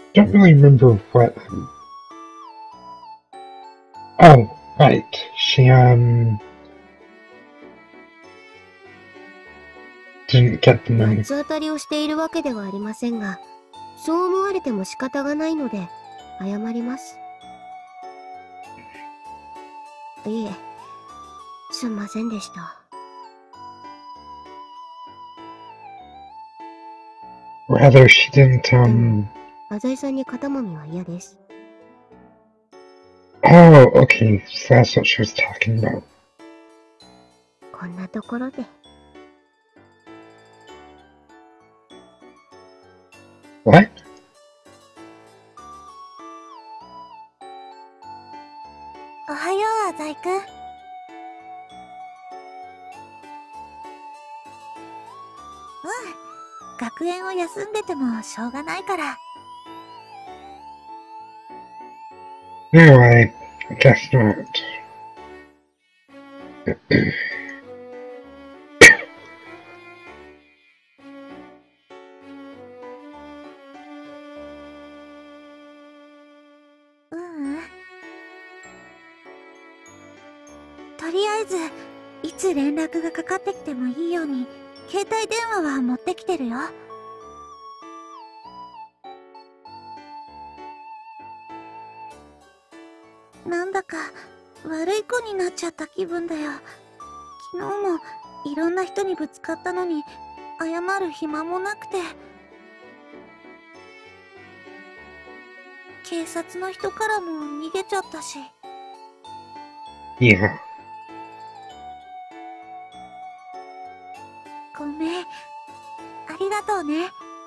Don't really remember what. Oh, right. She didn't get the money. 八つ当たりをしているわけではありませんが、そう思われても仕方がないので謝ります。いえ、すんませんでした。 Rather, she didn't. 浅井さんに肩もみは嫌です。 Oh, okay. So that's what she was talking about. こんなところで。 What? おはよう、浅井くん。学園を休んでてもしょうがないから。 No, I guess not. とりあえず、いつ連絡がかかってきてもいいように、携帯電話は持ってきてるよ。なんだか悪い子になっちゃった気分だよ。昨日もいろんな人にぶつかったのに謝る暇もなくて、警察の人からも逃げちゃったし。 Yeah. ごめん、ありがとうね。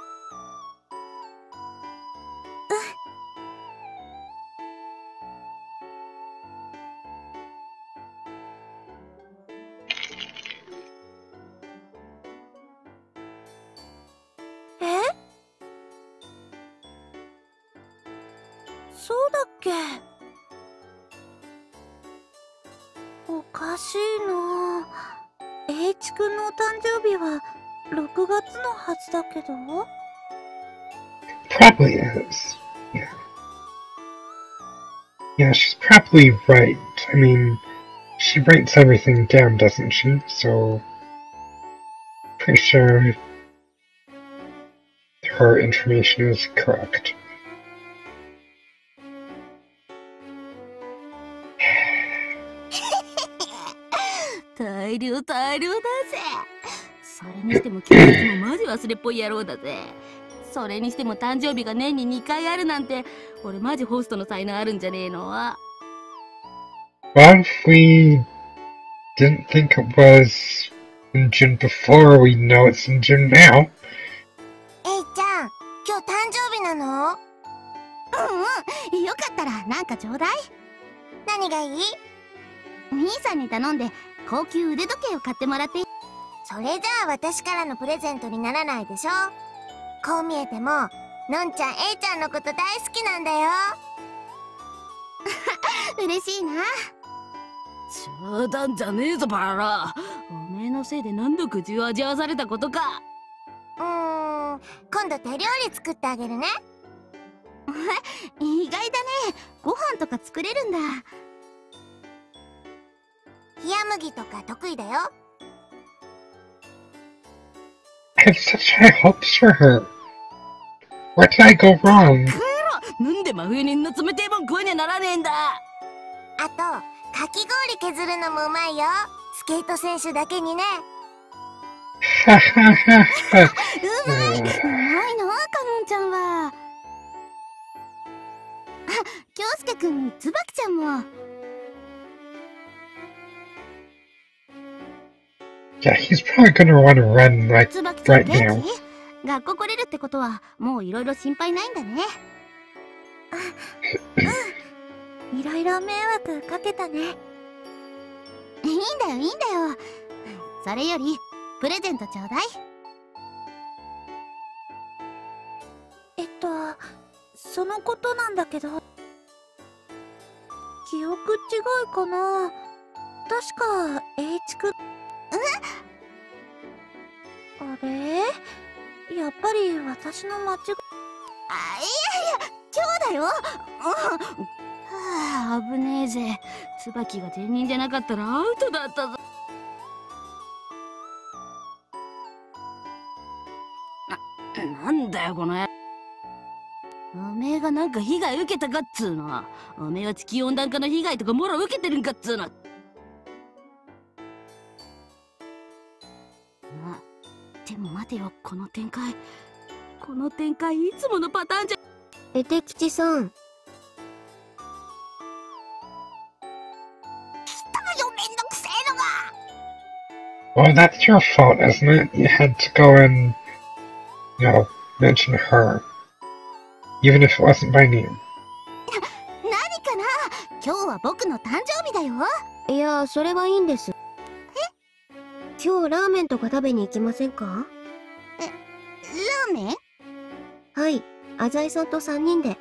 そうだっけ？おかしいな。栄一くんのお誕生日は6月のはずだけど。 Probably is. Yeah. Yeah, she's probably right. I mean, she writes everything down, doesn't she? So, pretty sure her information is correct. 大量だぜ。それにしても今日もマジ忘れっぽい野郎だぜ。それにしても誕生日が年に2回あるなんて、俺マジホストの才能あるんじゃねえの。 Well, if we didn't think it was in June before, we know it's in June now. えいちゃん、今日誕生日なの？ うん、よかったらなんかちょうだい。 何がいい？ 兄さんに頼んで高級腕時計を買ってもらって。 それじゃあ私からのプレゼントにならないでしょ。こう見えてものんちゃん、えいちゃんのこと大好きなんだよ。 嬉しいな。冗談じゃねえぞバラ。おめえのせいで何度口を味わわされたことか。 今度手料理作ってあげるね。 意外だね。ご飯とか作れるんだ。 冷麦とか得意だよ。 I have such high hopes for her. Where did I go wrong? なんで真冬に冷たいもん食わにゃならねえんだ。 あと、かき氷削るのもうまいよ。スケート選手だけにね。 Ha ha ha ha. うまいな、かのんちゃんは。あ、京介くん、つばきちゃんも。 Yeah, he's probably gonna want to run like つばきちゃん right 元 now. 気？学校来れるってことはもういろいろ心配ないんだね。 いろいろ迷惑かけたね。 いいんだよいいんだよ。それよりプレゼントちょうだい。 そのことなんだけど、記憶違いかな。確か栄一くん。あれ、やっぱり私の間違い。 あ、いやいや、今日だよ。はあ、危ねえぜ。椿が善人じゃなかったらアウトだったぞ。なんだよこの野郎。おめえがなんか被害受けたかっつうの。おめえは地球温暖化の被害とかもろ受けてるんかっつうの。でも待てよ、この展開いつものパターンじゃ。 絵手吉さん。 来たよ、めんどくせえのが。 Well, that's your fault, isn't it? You had to go and, mention her. Even if it wasn't by name. 何かな、今日は僕の誕生日だよ。 いや、それはいいんです。今日ラーメンとか食べに行きませんか？ ラーメン？ はい、浅井さんと3人で。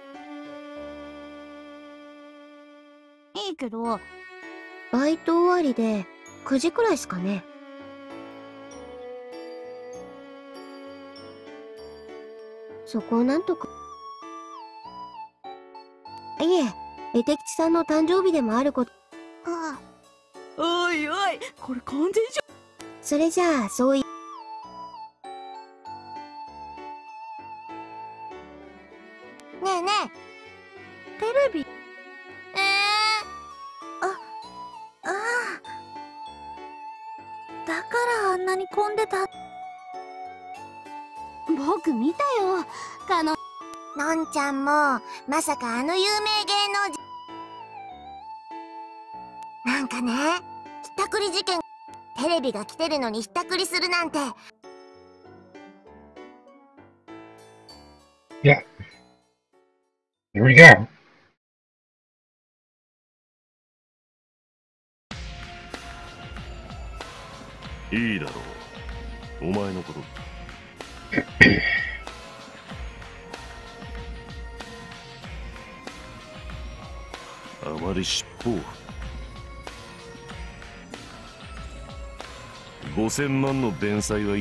いいけど。 バイト終わりで9時くらいですかね。そこをなんとか。いえ、絵手吉さんの誕生日でもあること。 おいおい、これ完全じゃ。 それじゃあ、そうい。 ねえねえ、テレビ。ああ、だからあんなに混んでた。 僕見たよ、 のんちゃんもまさかあの有名芸能人。なんかね、ひったくり事件。テレビが来てるのにひったくりするなんて。 Yeah. Here we go. いいだろう。お前のこと。あまり尻尾を。5000万の弁済はいい。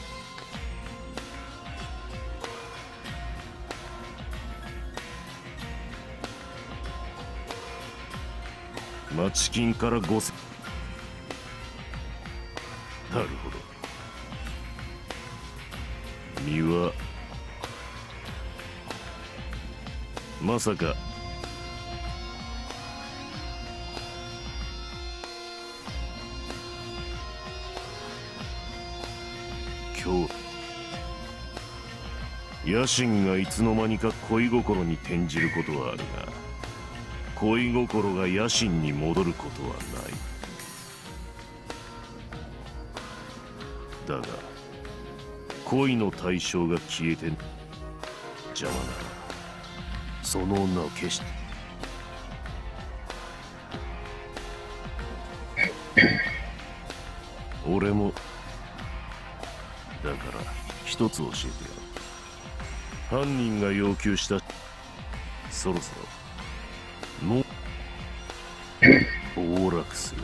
町金から5000。なるほど。身はまさか。今日野心がいつの間にか恋心に転じることはあるが、恋心が野心に戻ることはない。だが恋の対象が消えて邪魔ならその女を消して。俺もだから一つ教えてやる。犯人が要求したそろそろもう暴落する。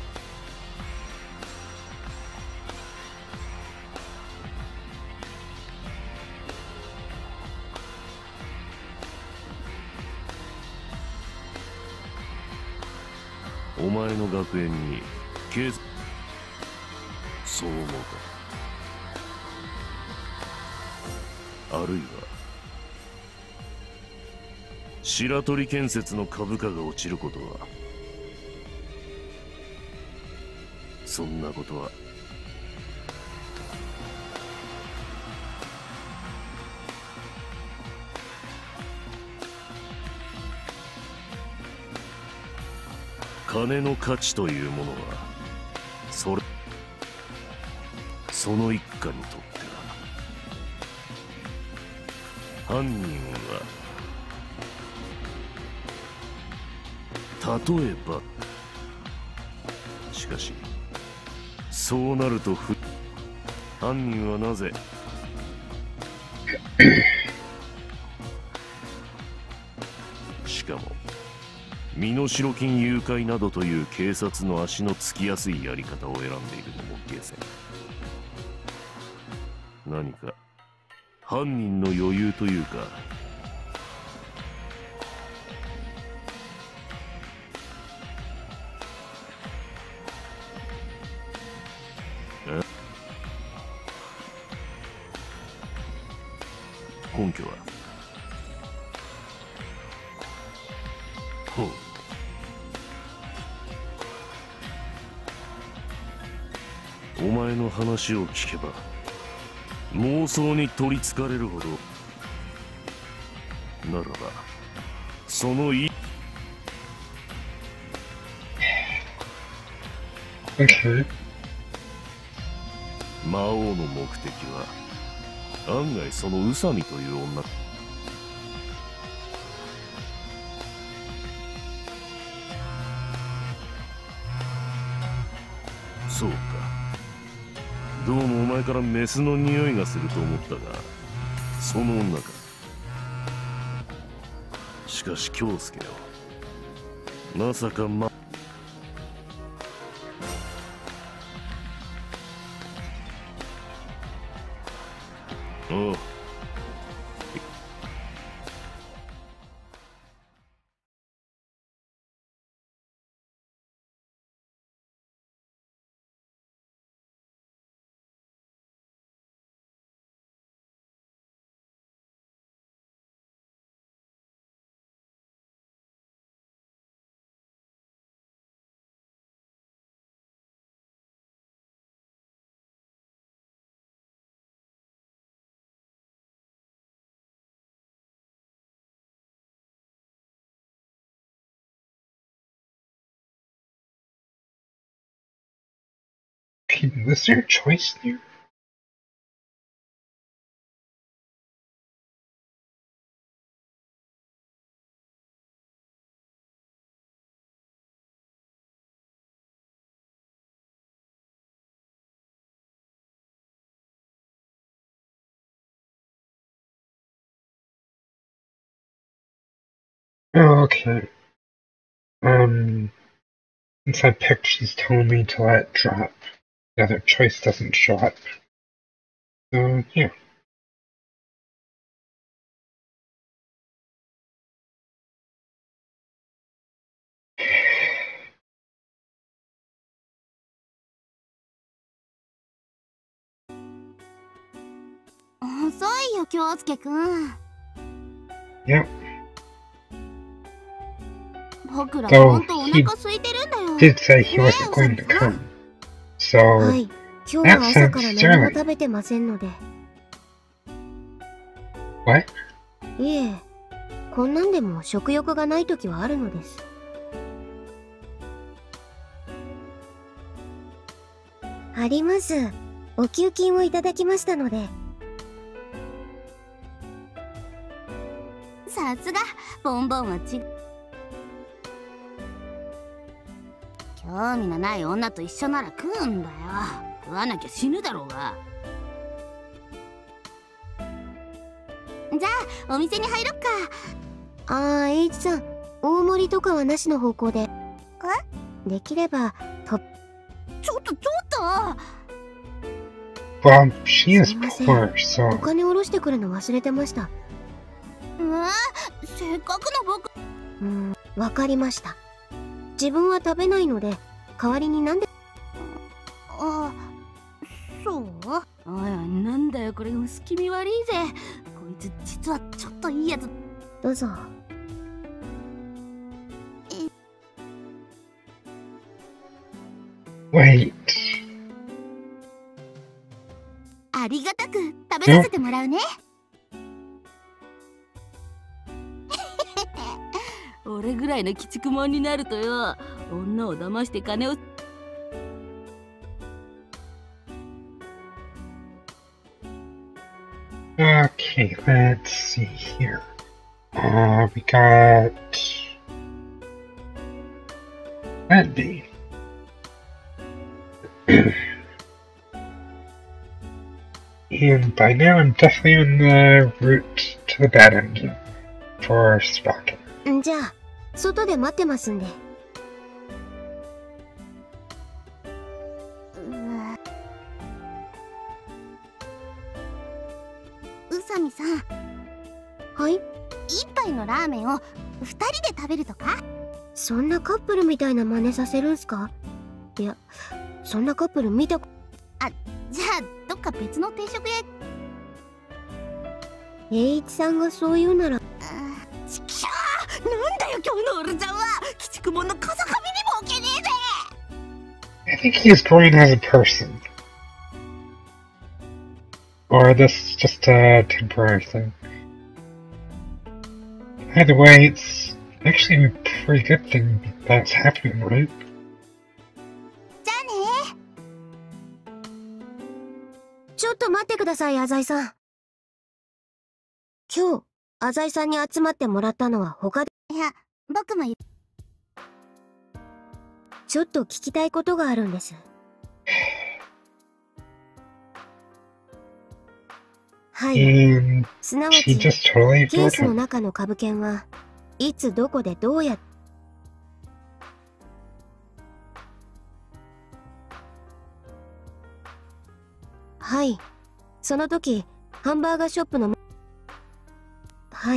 お前の学園に経済、そう思うか。あるいは白鳥建設の株価が落ちることは。そんなことは金の価値というものはその一家にとっては、犯人は例えば、しかしそうなると犯人はなぜしかも身代金誘拐などという警察の足のつきやすいやり方を選んでいるのも下船。何か犯人の余裕というか根拠は？ほう。お前の話を聞けば妄想に取りつかれるほどならば、その Okay. 魔王の目的は案外その宇佐美という女。そうか。どうもお前からメスの匂いがすると思ったが、その女か。しかし京介よ、まさかおう。 Was there a choice there? Oh, okay. Since I picked, she's telling me to let it drop. The other choice doesn't show up. So, yeah. 遅いよ、京介くん。 Yep. 僕ら So ほんとお腹空いてるんだよ。 did say he wasn't going to come. は So, い。今日は朝から何も食べてませんので。 what? いえ、こんなんでも食欲がない時はあるのです。あります。お給金をいただきましたので。 さすが、ボンボンは興味のない女と一緒なら食うんだよ。食わなきゃ死ぬだろうが。じゃあお店に入ろっか。 H さん、大盛りとかはなしの方向で。できればちょっと Well, she is すいません。 poor, お so 金下ろしてくるの忘れてました。 せっかくの僕。 わかりました。自分は食べないので、代わりになんで。 あ、そう？おいおい、なんだよこれ、薄気味悪いぜ。こいつ実はちょっといいやつ。 どうぞ。 wait. ありがたく食べさせてもらうね。俺ぐらいの鬼畜者になるとよ、女を騙して金を。 Okay, let's see here. We got that B. And by now I'm definitely on the route to the bad end for Sprocket. じゃあ、外で待ってますんで。 宇佐美さん、 はい？ 一杯のラーメンを二人で食べるとか？ そんなカップルみたいな真似させるんすか？いや、そんなカップル見た。 じゃあどっか別の定食屋。 栄一さんがそう言うなら。 ちくしょう、なんだよ今日のオルちゃんは。鬼畜門の風上にも置けねえぜ。 I think he is growing as a person. Or this is just a temporary thing. Either way, it's actually a pretty good thing that's happening, right? じゃあね。 ちょっと待ってください、浅井さん。今日、浅井さんに集まってもらったのは他で。 いや、僕もちょっと聞きたいことがあるんです。はい。 And すなわ she ち、 just totally ケー ignored スの him. 中の株券はいつどこでどうやって。はい。その時、ハンバーガーショップの。はい。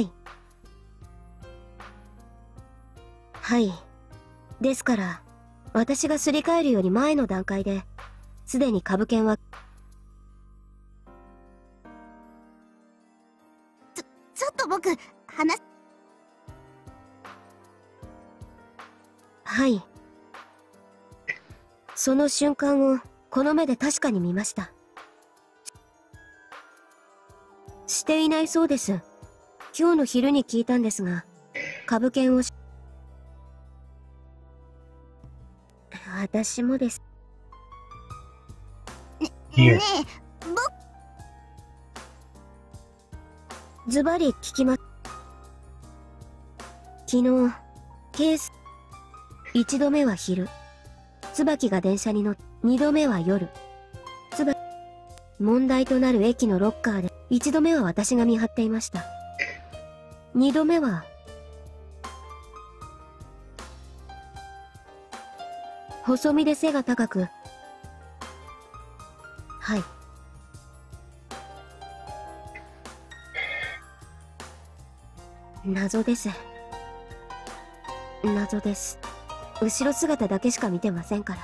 はい。ですから、私がすり替えるより前の段階で、すでに株券は。 ちょっと僕、話。 はい。その瞬間をこの目で確かに見ました。していないそうです。今日の昼に聞いたんですが、株券を私もです。 Here. ねえ、 ズバリ聞きます。昨日、ケース。1度目は昼。椿が電車に乗って、2度目は夜。問題となる駅のロッカーで、1度目は私が見張っていました。2度目は、細身で背が高く、はい。謎です。謎です。後ろ姿だけしか見てませんから。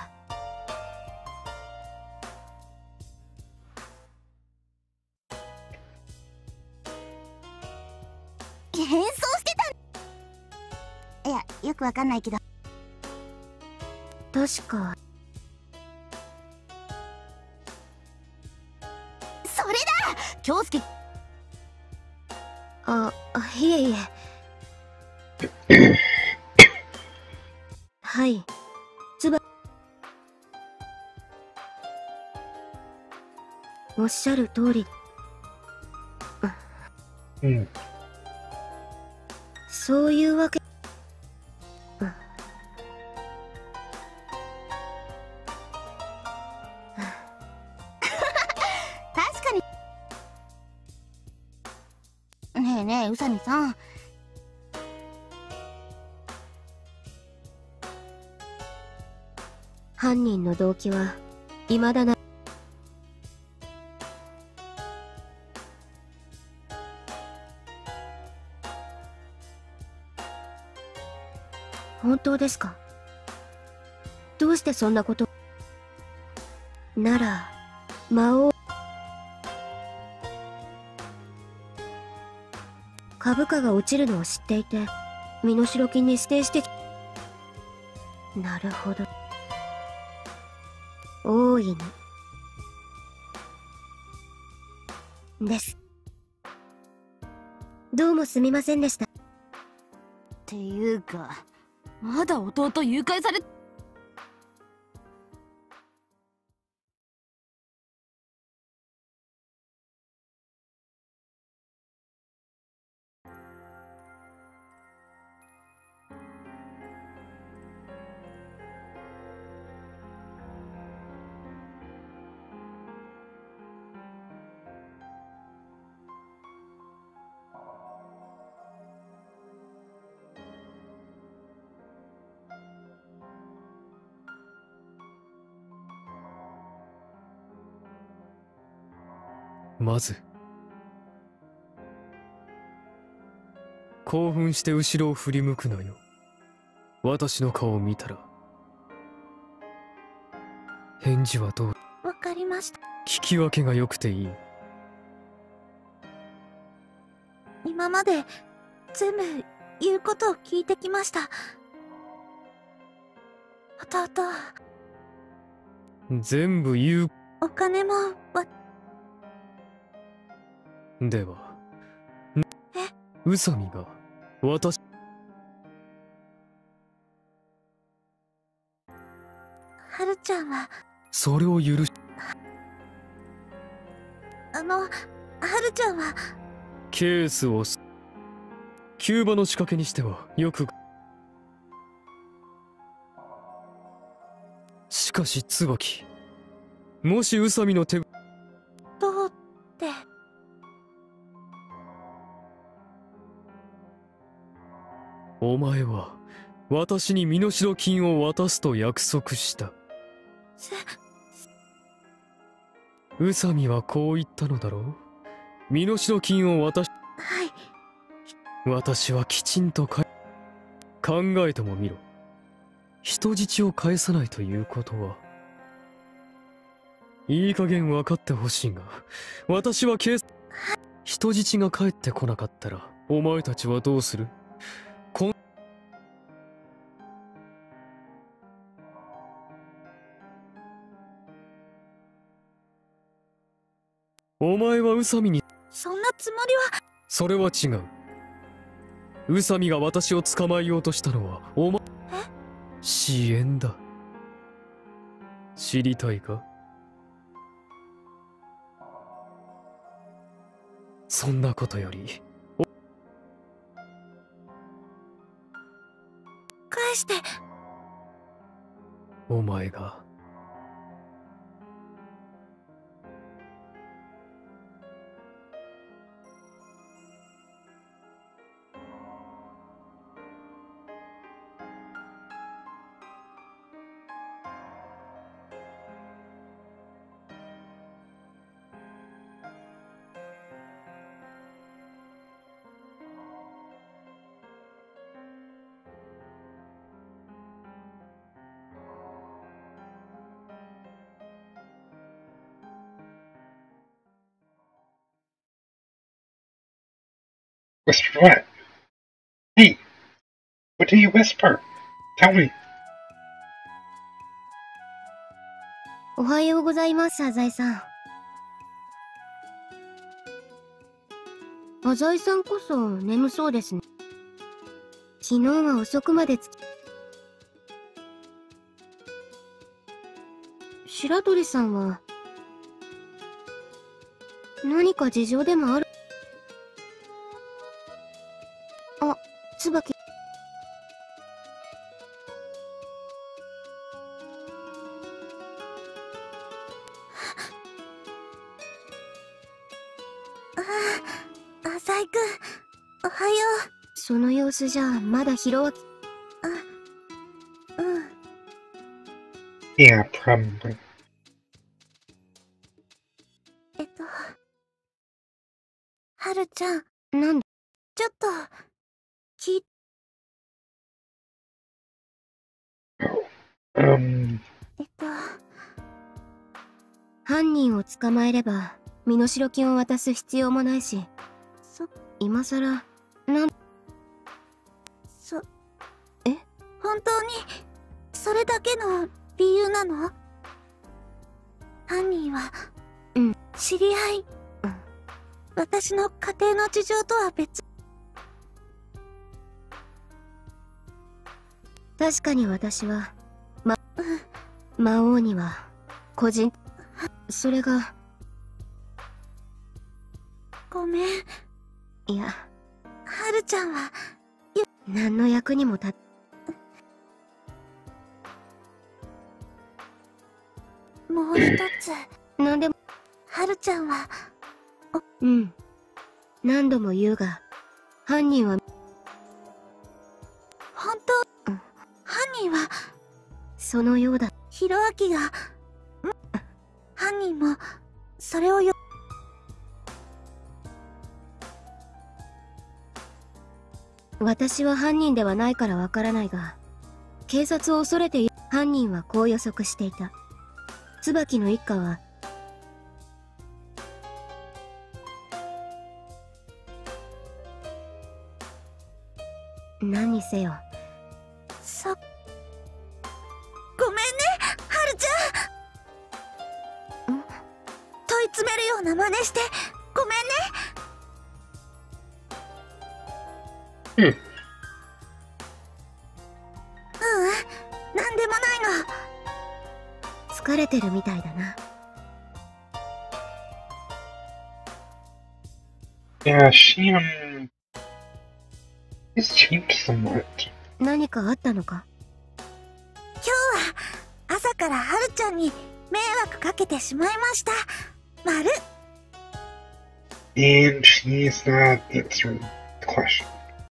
変装してた。いや、よくわかんないけど。 確か、 それだ。 京介。 いえいえ。はい。おっしゃる通り。 Hmm. そういうわけ。 確かに。ねえねえ、宇佐美さん。 犯人の動機は未だな。本当ですか？どうしてそんなこと。なら、魔王。株価が落ちるのを知っていて、身代金に指定してき。なるほど。大いに。です。どうもすみませんでした。 っていうか、まだ弟誘拐され。 まず興奮して後ろを振り向くなよ。私の顔を見たら。返事はどう？ わかりました。 聞き分けが良くていい。 今まで全部言うことを聞いてきました。弟、 全部言う。 お金もでは、宇佐美が私。 はるちゃんは、 それを許し、 はるちゃんは、 ケースを急場の仕掛けにしてはよく。しかし椿、もし宇佐美の手。 どうって。 お前は私に身代金を渡すと約束した。宇佐美はこう言ったのだろう。身代金を渡し。 はい。 私はきちんと考えてもみろ。人質を返さないということは、いい加減分かってほしいが、私は人質が帰ってこなかったらお前たちはどうする？お前は宇佐美に。 そんなつもりは。 それは違う。宇佐美が私を捕まえようとしたのはお前。支援だ。知りたいか？そんなことより返して。 お前が Whisper what? Hey! What do you whisper? Tell me. おはようございます、浅井さん。浅井さんこそ眠そうですね。昨日は遅くまで白鳥さんは何か事情でもある。あ、椿。 浅井くん、おはよう。 その様子じゃまだヒロアキ。 Yeah, probably. はるちゃん、 なんで？ ちょっと、聞い。 犯人を捕まえれば身代金を渡す必要もないし、今さら本当にそれだけの理由なの？犯人は知り合い。私の家庭の事情とは別。 確かに私は魔王には個人。それが。 ごめん。 いや、 はるちゃんは何の役にも立っ。 もう一つ。 何でも。 はるちゃんは何度も言うが、犯人は。 本当？犯人はそのようだ。 ヒロアキが犯人もそれを私は犯人ではないからわからないが、警察を恐れて犯人はこう予測していた。椿の一家は何にせよ。 ごめんね、はるちゃん。問い詰めるような真似してごめんね。なんでもないの。 疲れてるみたいだな。 Yeah, she, has changed somewhat. 何かあったのか？ 今日は朝からはるちゃんに迷惑かけてしまいました。 And she's not answering the question.